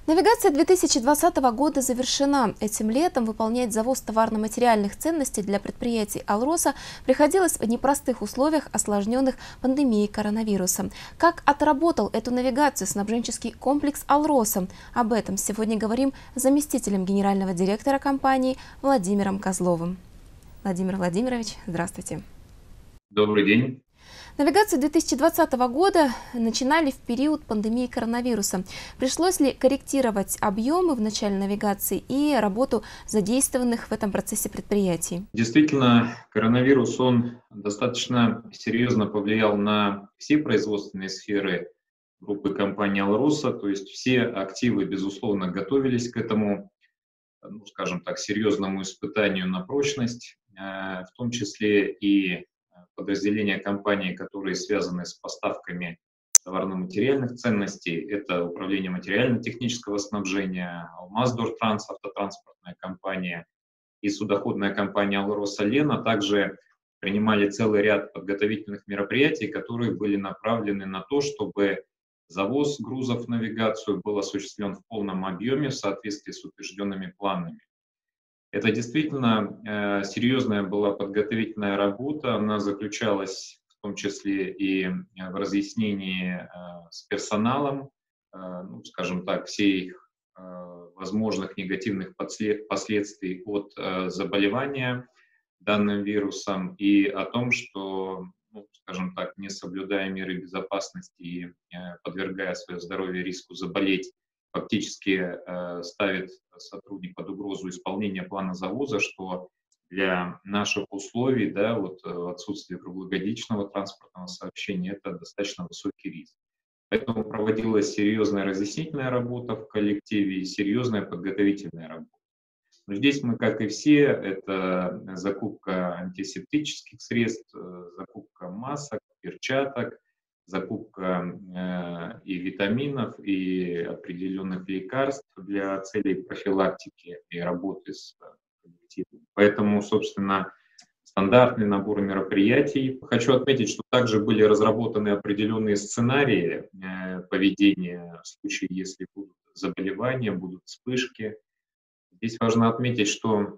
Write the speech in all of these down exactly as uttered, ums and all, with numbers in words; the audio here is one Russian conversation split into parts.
Навигация две тысячи двадцатого года завершена. Этим летом выполнять завоз товарно-материальных ценностей для предприятий «Алроса» приходилось в непростых условиях, осложненных пандемией коронавируса. Как отработал эту навигацию снабженческий комплекс «Алроса»? Об этом сегодня говорим с заместителем генерального директора компании Владимиром Козловым. Владимир Владимирович, здравствуйте. Добрый день. Навигацию две тысячи двадцатого года начинали в период пандемии коронавируса. Пришлось ли корректировать объемы в начале навигации и работу задействованных в этом процессе предприятий? Действительно, коронавирус, он достаточно серьезно повлиял на все производственные сферы группы компании «Алроса», то есть все активы, безусловно, готовились к этому, ну, скажем так, серьезному испытанию на прочность, в том числе и подразделения компании, которые связаны с поставками товарно-материальных ценностей. Это управление материально-технического снабжения, «Алмаздортранс», автотранспортная компания и судоходная компания «Алроса Лена» также принимали целый ряд подготовительных мероприятий, которые были направлены на то, чтобы завоз грузов в навигацию был осуществлен в полном объеме в соответствии с утвержденными планами. Это действительно э, серьезная была подготовительная работа. Она заключалась в том числе и в разъяснении э, с персоналом, э, ну, скажем так, всех э, возможных негативных последствий от э, заболевания данным вирусом и о том, что, ну, скажем так, не соблюдая меры безопасности и э, подвергая свое здоровье риску заболеть, фактически э, ставит сотрудник под угрозу исполнения плана завоза, что для наших условий, да, вот в отсутствии круглогодичного транспортного сообщения, это достаточно высокий риск. Поэтому проводилась серьезная разъяснительная работа в коллективе и серьезная подготовительная работа. Но здесь мы, как и все, это закупка антисептических средств, закупка масок, перчаток, закупка э, и витаминов, и определенных лекарств для целей профилактики и работы с коллективом. Поэтому, собственно, стандартный набор мероприятий. Хочу отметить, что также были разработаны определенные сценарии э, поведения в случае, если будут заболевания, будут вспышки. Здесь важно отметить, что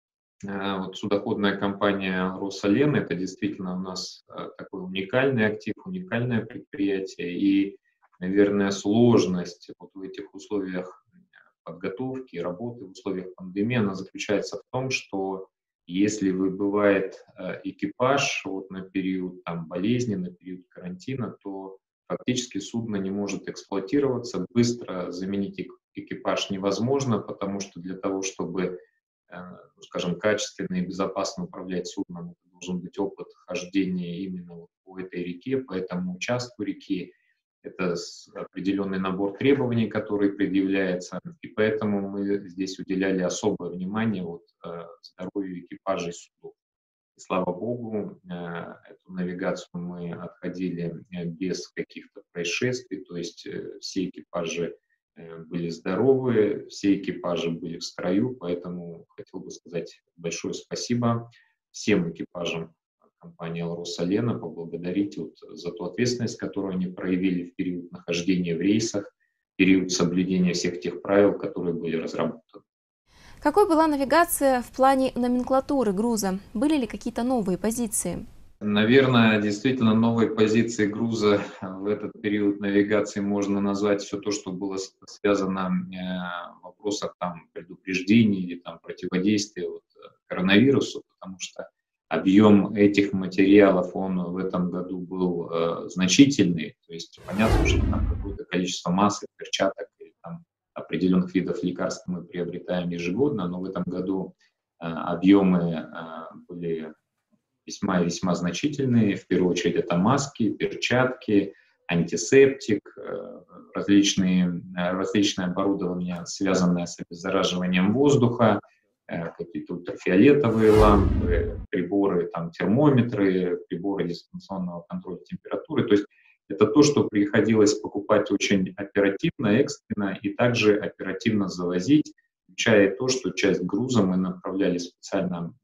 э, вот судоходная компания «Алроса Лена» — это действительно у нас э, такой уникальный актив, уникальное предприятие. И, наверное, сложность вот в этих условиях подготовки, работы в условиях пандемии, она заключается в том, что если выбывает э, экипаж вот, на период там, болезни, на период карантина, то фактически судно не может эксплуатироваться, быстро заменить экипаж невозможно, потому что для того, чтобы, ну, скажем, качественно и безопасно управлять судном, это должен быть опыт хождения именно вот по этой реке, по этому участку реки. Это определенный набор требований, который предъявляется, и поэтому мы здесь уделяли особое внимание вот, здоровью экипажей судов. И, слава богу, эту навигацию мы отходили без каких-то происшествий, то есть все экипажи были здоровы, все экипажи были в строю, поэтому хотел бы сказать большое спасибо всем экипажам компании «Алроса Лена», поблагодарить вот за ту ответственность, которую они проявили в период нахождения в рейсах, в период соблюдения всех тех правил, которые были разработаны. Какой была навигация в плане номенклатуры груза? Были ли какие-то новые позиции? Наверное, действительно новой позиции груза в этот период навигации можно назвать все то, что было связано э, в вопросах там, предупреждений или там, противодействия вот, коронавирусу, потому что объем этих материалов, он в этом году был э, значительный. То есть понятно, что там какое-то количество масок, перчаток или там, определенных видов лекарств мы приобретаем ежегодно, но в этом году э, объемы э, были весьма и весьма значительные. В первую очередь это маски, перчатки, антисептик, различные, различное оборудование, связанное с обеззараживанием воздуха, какие-то ультрафиолетовые лампы, приборы, там, термометры, приборы дистанционного контроля температуры. То есть это то, что приходилось покупать очень оперативно, экстренно и также оперативно завозить, включая то, что часть груза мы направляли специально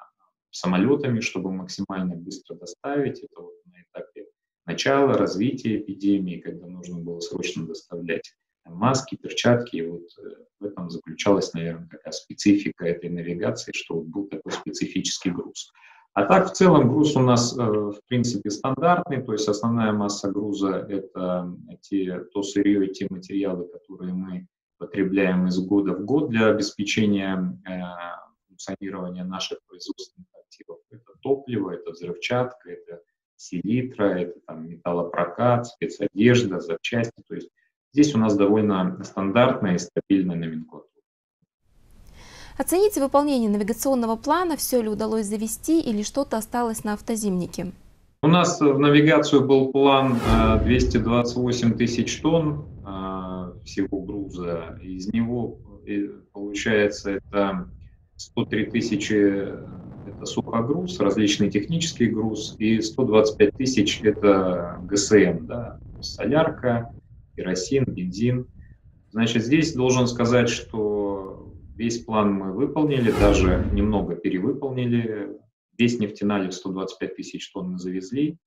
самолетами, чтобы максимально быстро доставить. Это вот на этапе начала, развития эпидемии, когда нужно было срочно доставлять маски, перчатки. И вот э, в этом заключалась, наверное, такая специфика этой навигации, что вот был такой специфический груз. А так, в целом, груз у нас, э, в принципе, стандартный, то есть основная масса груза — это те, то сырье и те материалы, которые мы потребляем из года в год для обеспечения э, функционирования наших производственных активов. Это топливо, это взрывчатка, это селитра, это там, металлопрокат, спецодежда, запчасти. То есть здесь у нас довольно стандартная и стабильная номенклатура. Оцените выполнение навигационного плана, все ли удалось завести или что-то осталось на автозимнике. У нас в навигацию был план э, двести двадцать восемь тысяч тонн э, всего груза. Из него, э, получается, это сто три тысячи это сухогруз, различный технический груз, и сто двадцать пять тысяч это ГСМ, да, солярка, керосин, бензин. Значит, здесь должен сказать, что весь план мы выполнили, даже немного перевыполнили. Весь нефтеналив сто двадцать пять тысяч тонн мы завезли.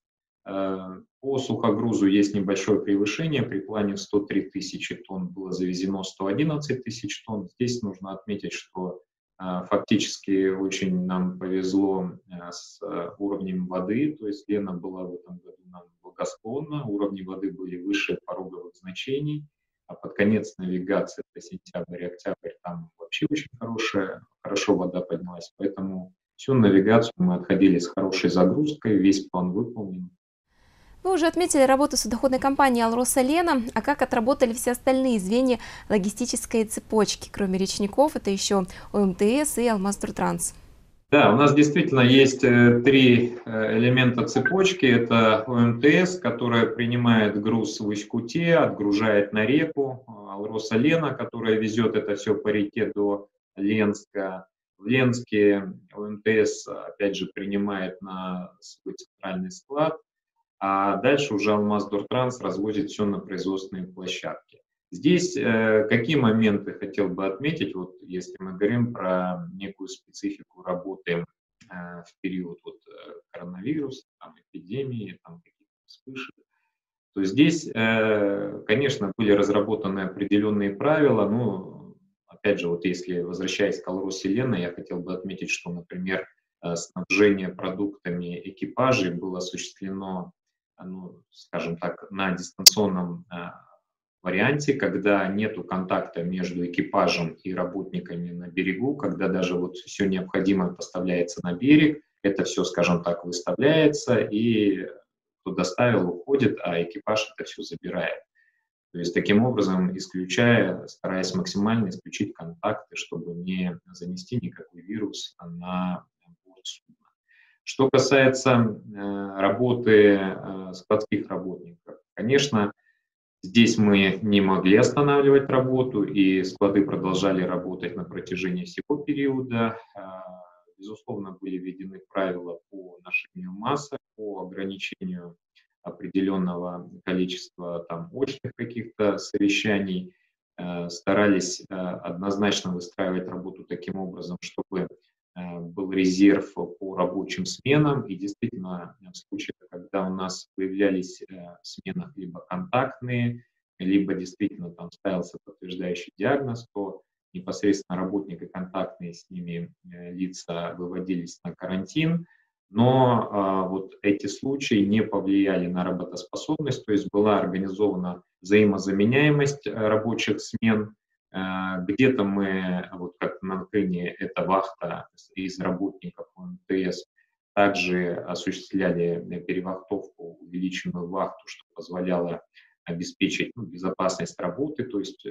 По сухогрузу есть небольшое превышение. При плане в сто три тысячи тонн было завезено сто одиннадцать тысяч тонн. Здесь нужно отметить, что фактически очень нам повезло с уровнем воды. То есть Лена была в этом году нам благосклонна. Уровни воды были выше пороговых значений. А под конец навигации, это сентябрь, октябрь, там вообще очень хорошая, хорошо вода поднялась. Поэтому всю навигацию мы отходили с хорошей загрузкой, весь план выполнен. Вы уже отметили работу судоходной компании «Алроса Лена», а как отработали все остальные звенья логистической цепочки, кроме речников, это еще ОМТС и Алмаздортранс? Да, у нас действительно есть э, три э, элемента цепочки. Это ОМТС, которая принимает груз в Усть-Куте, отгружает на реку. Алроса Лена, которая везет это все по реке до Ленска. В Ленске ОМТС, опять же, принимает на свой центральный склад. А дальше уже Алмаздортранс развозит все на производственные площадки. Здесь э, какие моменты хотел бы отметить, вот если мы говорим про некую специфику работы э, в период вот, коронавируса, там, эпидемии, там, каких-то вспышек, то здесь, э, конечно, были разработаны определенные правила. Ну, опять же, вот если возвращаясь к Алросе Лена, я хотел бы отметить, что, например, э, снабжение продуктами экипажей было осуществлено, ну, скажем так, на дистанционном э, варианте, когда нету контакта между экипажем и работниками на берегу, когда даже вот все необходимое поставляется на берег, это все, скажем так, выставляется, и кто доставил, уходит, а экипаж это все забирает. То есть таким образом, исключая, стараясь максимально исключить контакты, чтобы не занести никакой вирус на борт судна. Что касается э, работы э, складских работников, конечно, здесь мы не могли останавливать работу, и склады продолжали работать на протяжении всего периода. Безусловно, были введены правила по ношению масок, по ограничению определенного количества там, очных каких-то совещаний. Старались однозначно выстраивать работу таким образом, чтобы был резерв по рабочим сменам, и действительно в случае, когда у нас появлялись в сменах либо контактные, либо действительно там ставился подтверждающий диагноз, то непосредственно работник и контактные с ними лица выводились на карантин, но а, вот эти случаи не повлияли на работоспособность, то есть была организована взаимозаменяемость рабочих смен. Где-то мы, вот как на Крыне, это вахта из работников ОМТС, также осуществляли перевахтовку, увеличенную вахту, что позволяло обеспечить ну, безопасность работы, то есть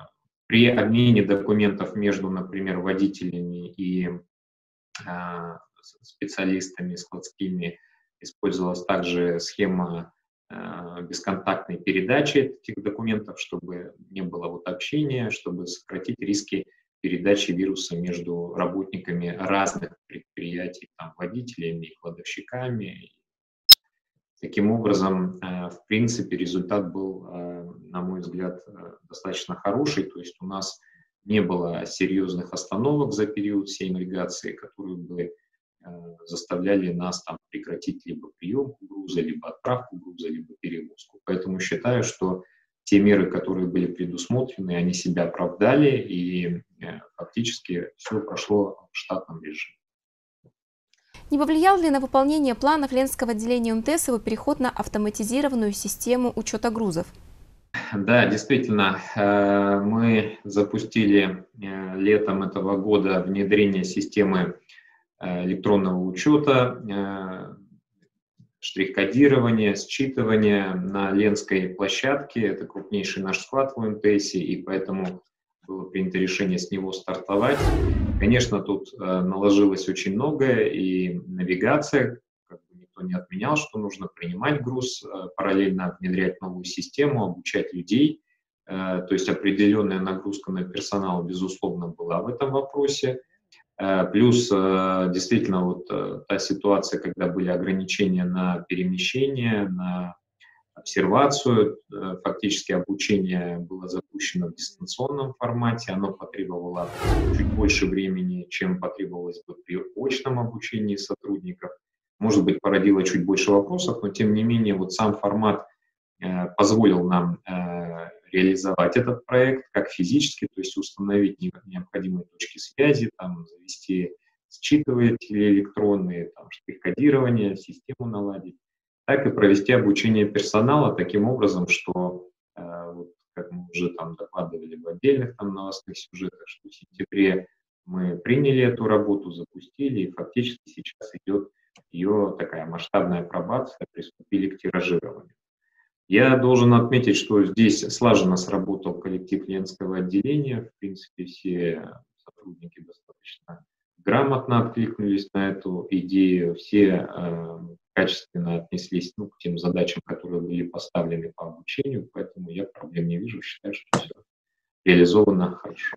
при обмене документов между, например, водителями и а, специалистами складскими использовалась также схема бесконтактной передачи этих документов, чтобы не было вот общения, чтобы сократить риски передачи вируса между работниками разных предприятий, там, водителями и кладовщиками. Таким образом, в принципе, результат был, на мой взгляд, достаточно хороший, то есть у нас не было серьезных остановок за период всей навигации, которые бы заставляли нас там прекратить либо прием груза, либо отправку груза, либо перевозку. Поэтому считаю, что те меры, которые были предусмотрены, они себя оправдали, и фактически все прошло в штатном режиме. Не повлиял ли на выполнение планов Ленского отделения МТС его переход на автоматизированную систему учета грузов? Да, действительно, мы запустили летом этого года внедрение системы электронного учета, штрих-кодирования, считывания на Ленской площадке. Это крупнейший наш склад в МТС, и поэтому было принято решение с него стартовать. Конечно, тут наложилось очень многое, и навигация, как бы никто не отменял, что нужно принимать груз, параллельно внедрять новую систему, обучать людей. То есть определенная нагрузка на персонал, безусловно, была в этом вопросе. Плюс действительно вот та ситуация, когда были ограничения на перемещение, на обсервацию, фактически обучение было запущено в дистанционном формате, оно потребовало чуть больше времени, чем потребовалось бы при очном обучении сотрудников. Может быть, породило чуть больше вопросов, но тем не менее вот сам формат позволил нам реализовать этот проект как физически, то есть установить необходимые точки связи, там, завести считыватели электронные, там, штрих-кодирование, систему наладить, так и провести обучение персонала таким образом, что, э, вот, как мы уже там докладывали в отдельных там новостных сюжетах, что в сентябре мы приняли эту работу, запустили, и фактически сейчас идет ее такая масштабная апробация, приступили к тиражированию. Я должен отметить, что здесь слаженно сработал коллектив Ленского отделения. В принципе, все сотрудники достаточно грамотно откликнулись на эту идею, все э, качественно отнеслись, ну, к тем задачам, которые были поставлены по обучению, поэтому я проблем не вижу, считаю, что все реализовано хорошо.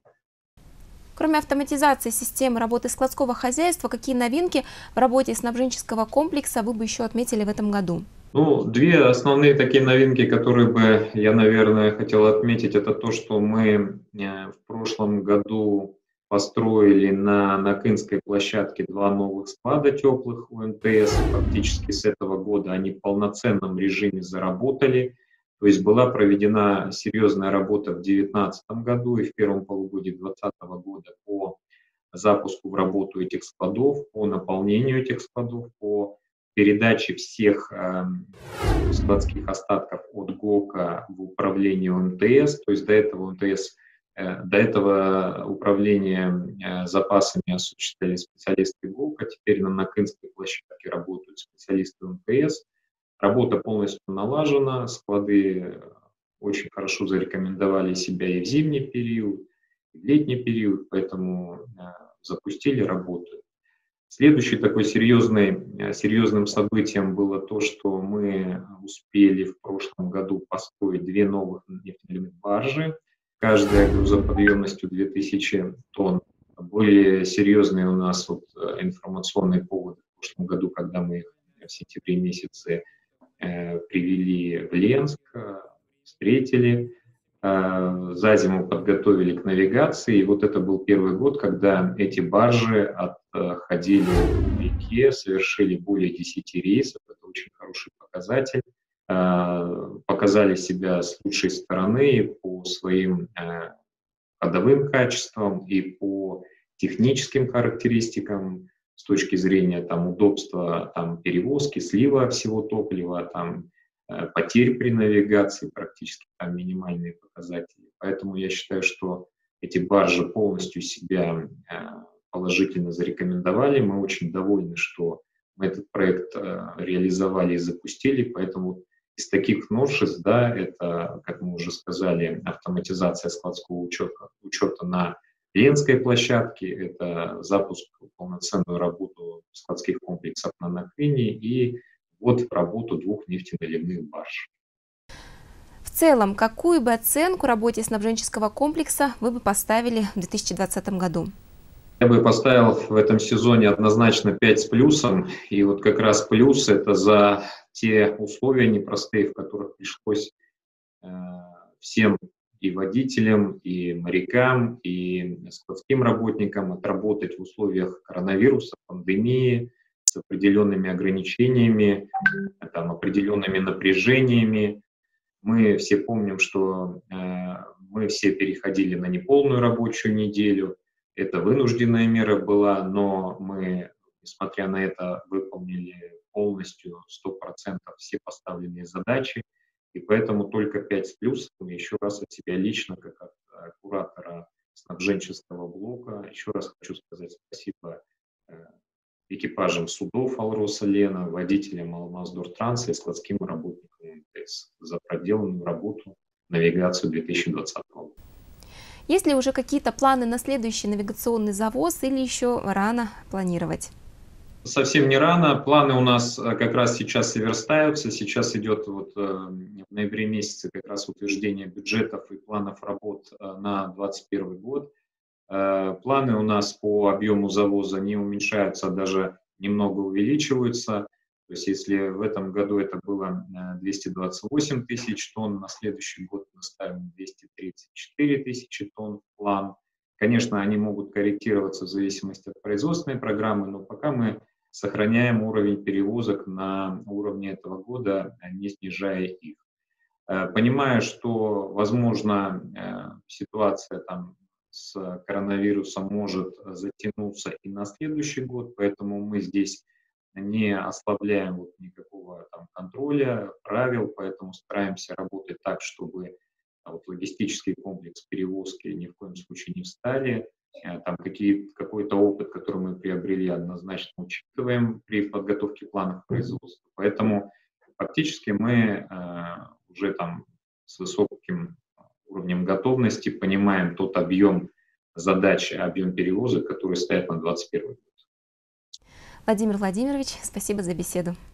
Кроме автоматизации системы работы складского хозяйства, какие новинки в работе снабженческого комплекса вы бы еще отметили в этом году? Ну, две основные такие новинки, которые бы я, наверное, хотел отметить, это то, что мы в прошлом году построили на Накинской площадке два новых склада теплых у МТС. Фактически с этого года они в полноценном режиме заработали. То есть была проведена серьезная работа в две тысячи девятнадцатом году и в первом полугодии две тысячи двадцатого года по запуску в работу этих складов, по наполнению этих складов, по передачи всех э, складских остатков от ГОКа в управление МТС. То есть до этого МТС, э, до этого управление э, запасами осуществляли специалисты ГОКа, теперь на Накинской площадке работают специалисты МТС. Работа полностью налажена, склады очень хорошо зарекомендовали себя и в зимний период, и в летний период, поэтому э, запустили, работают. Следующий такой серьезный, серьезным событием было то, что мы успели в прошлом году построить две новых нефтяные баржи, каждая грузоподъемностью две тысячи тонн. Более серьезные у нас вот информационные поводы в прошлом году, когда мы их в сентябре месяце э, привели в Ленск, встретили. За зиму подготовили к навигации, и вот это был первый год, когда эти баржи отходили в реке, совершили более десяти рейсов, это очень хороший показатель, показали себя с лучшей стороны по своим ходовым качествам и по техническим характеристикам с точки зрения там, удобства там, перевозки, слива всего топлива, там, потерь при навигации, практически там минимальные показатели. Поэтому я считаю, что эти баржи полностью себя положительно зарекомендовали. Мы очень довольны, что мы этот проект реализовали и запустили. Поэтому из таких новшеств, да, это, как мы уже сказали, автоматизация складского учета, учета на Ленской площадке, это запуск в полноценную работу складских комплексов на Накине и вот в работу двух нефтеналивных барж. В целом, какую бы оценку работе снабженческого комплекса вы бы поставили в две тысячи двадцатом году? Я бы поставил в этом сезоне однозначно пять с плюсом. И вот как раз плюс — это за те условия непростые, в которых пришлось э, всем и водителям, и морякам, и складским работникам отработать в условиях коронавируса, пандемии, с определенными ограничениями, там, определенными напряжениями. Мы все помним, что э, мы все переходили на неполную рабочую неделю. Это вынужденная мера была, но мы, несмотря на это, выполнили полностью сто процентов все поставленные задачи. И поэтому только пять с плюсом. Еще раз от себя лично, как от э, куратора снабженческого блока, еще раз хочу сказать спасибо э, экипажам судов «Алроса Лена», водителям «Алмаздортранса» и складским работникам эм тэ эс за проделанную работу навигацию две тысячи двадцатого года. Есть ли уже какие-то планы на следующий навигационный завоз или еще рано планировать? Совсем не рано. Планы у нас э, как раз сейчас и верстаются. Сейчас идет вот э, в ноябре месяце как раз утверждение бюджетов и планов работ э, на двадцать первый год. Э, Планы у нас по объему завоза не уменьшаются, а даже немного увеличиваются. То есть если в этом году это было э, двести двадцать восемь тысяч тонн, на следующий год мы ставим двести тридцать четыре тысячи тонн в план. Конечно, они могут корректироваться в зависимости от производственной программы, но пока мы сохраняем уровень перевозок на уровне этого года, не снижая их. Э, Понимая, что, возможно, э, ситуация там с коронавирусом может затянуться и на следующий год, поэтому мы здесь не ослабляем вот никакого там контроля, правил, поэтому стараемся работать так, чтобы а, вот логистический комплекс перевозки ни в коем случае не встали. Э, Там какие, какой-то опыт, который мы приобрели, однозначно учитываем при подготовке планов производства. Поэтому фактически мы э, уже там с высоким уровнем готовности понимаем тот объем задач, объем перевозок, который стоят на двадцать первый год. Владимир Владимирович, спасибо за беседу.